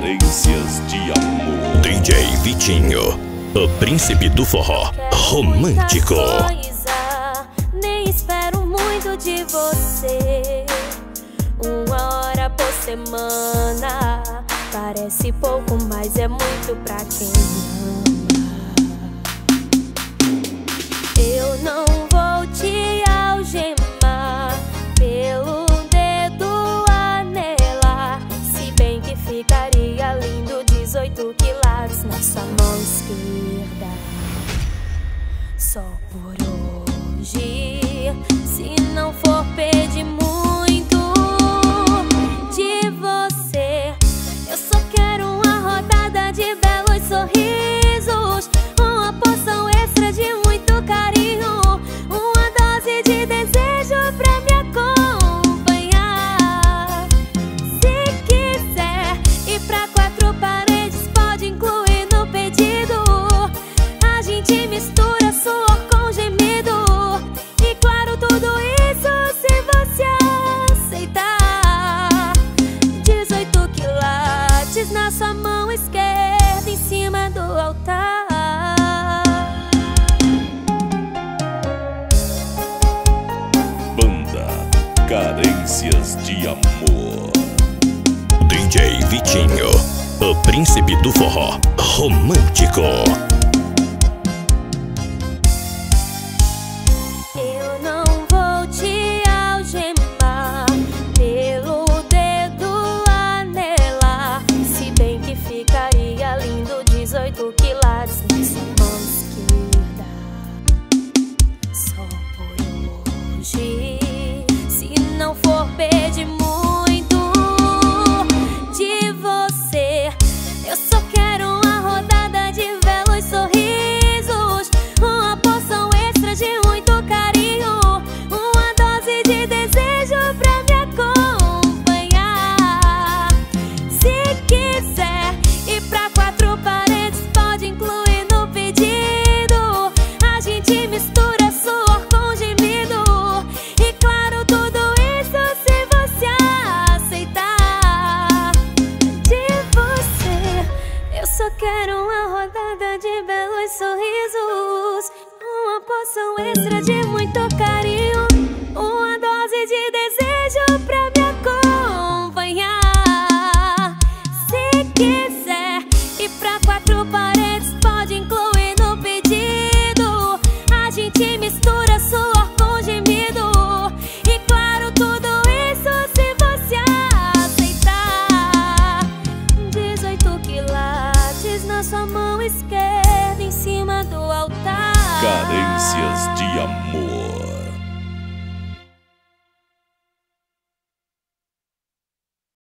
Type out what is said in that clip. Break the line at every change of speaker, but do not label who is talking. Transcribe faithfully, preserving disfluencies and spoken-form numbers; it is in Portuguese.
Carências de amor.
D J Vitinho, o príncipe do forró romântico.
Nem espero muito de você. Uma hora por semana parece pouco, mas é muito pra quem ama. Eu não vou te algemar, pelo dedo anelar, se bem que ficaria lindo dezoito quilates na sua mão esquerda. Só por hoje, se não for pedir muito de você, eu só quero uma rodada de belos sorrisos, uma porção extra de muito carinho, uma dose de desejo pra me acompanhar. Se quiser ir pra quatro paredes, pode incluir no pedido. A gente mistura suor com gemido, e claro, tudo isso se você aceitar. Dezoito quilates na sua mão esquerda, em cima do altar.
Banda Carências de Amor.
D J Vitinho, o príncipe do forró romântico.
Eu não vou te algemar, pelo dedo anelar, se bem que ficaria lindo dezoito quilates na sua mão esquerda. Só por hoje, se não for pedir muito de você, eu só quero uma rodada de belos sorrisos, uma porção extra de muito carinho, uma dose de desejo pra me acompanhar. Se quiser ir pra quatro paredes, pode incluir no pedido. A gente mistura suor com gemido, e claro, tudo isso se você aceitar. De você, eu só quero uma rodada de belos sorrisos, uma porção extra de muito carinho, uma dose de desejo pra me acompanhar. Se quiser ir pra quatro paredes, pode incluir no pedido. A gente mistura suor com gemido, e claro, tudo isso se você aceitar. Dezoito quilates na sua mão esquerda, em cima do altar.
Carências de Amor.